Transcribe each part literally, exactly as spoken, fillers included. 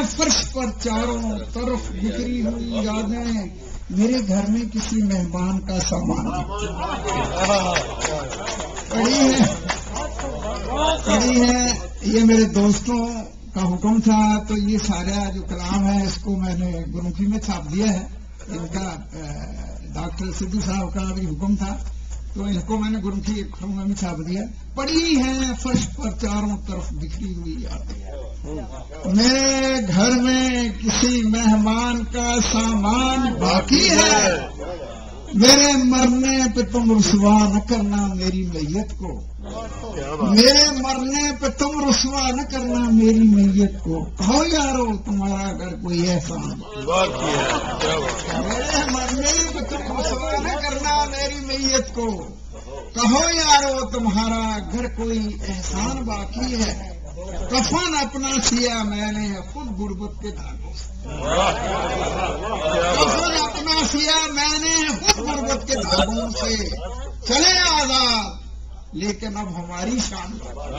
فرش پر چاروں طرف بکھری ہوئی یادیں، میرے گھر میں کسی مہمان کا سامان پڑی ہے پڑی ہے یہ میرے دوستوں کا حکم تھا، تو یہ سارا جو کلام ہے اس کو میں نے گرمکھی میں چھاپ دیا ہے. ان کا ڈاکٹر سدھو صاحب کا بھی حکم تھا، تو ان کو میں نے گرمکھی میں بھی چھاپ دیا. پڑی ہے فرش پر چاروں طرف بکھری ہوئی یادیں، میرے گھر میں کسی مہمان کا سامان باقی ہے، میرے مرنے پہ تم رسوا نہ کرنا میری میت کو، میرے مرنے پہ تم رسوا نہ کرنا میری میت کو. کہو یارو تمہارا اگر کوئی احسان، میرے مرنے پہ تم رسوا نہ کرنا میری میت کو. کہو یارو تمہارا گھر کوئی احسان باقی ہے. کفن اپنا سیا میں نے خود غربت کے دھاگوں سے، کفن اپنا سیا میں نے خود غربت کے دھاگوں سے. چلے آزاد لیکن اب ہماری شان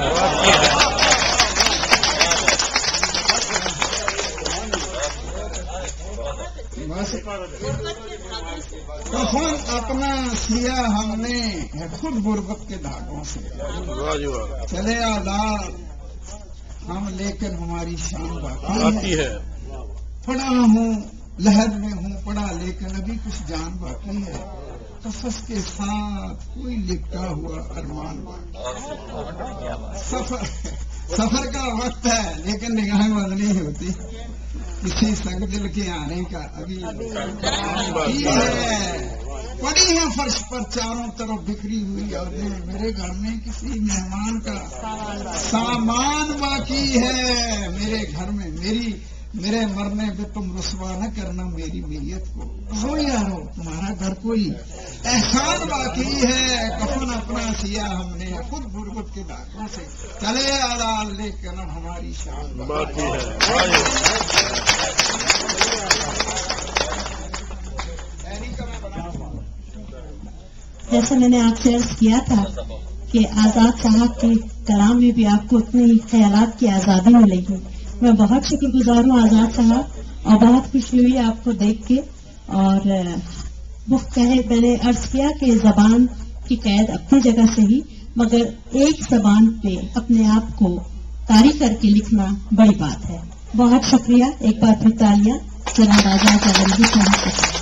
بس. کفن اپنا سیا ہم نے خود غربت کے دھاگوں سے. چلے آزاد ہم لیکن ہماری شان باقی ہے. پڑھا ہوں لہر میں ہوں پڑھا لیکن ابھی کچھ جان باقی ہے. قفس کے ساتھ کوئی لکھتا ہوا ارمان باقی. سفر سفر کا وقت ہے لیکن نگاہیں بند نہیں ہوتی. کسی سنگ دل کے آنے کا ابھی باقی ہے. پڑی ہے فرش پر چاروں طرف بکھری ہوئی یادیں، میرے گھر میں کسی مہمان کا سامان باقی ہے. میرے گھر میں میری میرے مرنے پہ تم رسوا نہ کرنا میری میت کو. کہو یارو تمہارا گھر کوئی احسان باقی ہے. کفن اپنا سیا ہم نے خود غربت کے دھاگوں سے. چلے آزاد لیکن اب ہماری شان باقی ہے. جیسے میں نے آپ سے عرض کیا تھا کہ آزاد صاحب کے کلام میں بھی آپ کو اتنے ہی خیالات کی آزادی ملے گی. میں بہت شکر گزار ہوں آزاد صاحب، اور بہت خوشی ہوئی آپ کو دیکھ کے. اور وہ کہے میں نے عرض کیا کہ زبان کی قید اپنی جگہ سے ہی، مگر ایک زبان پہ اپنے آپ کو طاری کر کے لکھنا بڑی بات ہے. بہت شکریہ. ایک بار پھر تالیاں جناب آزاد صاحب.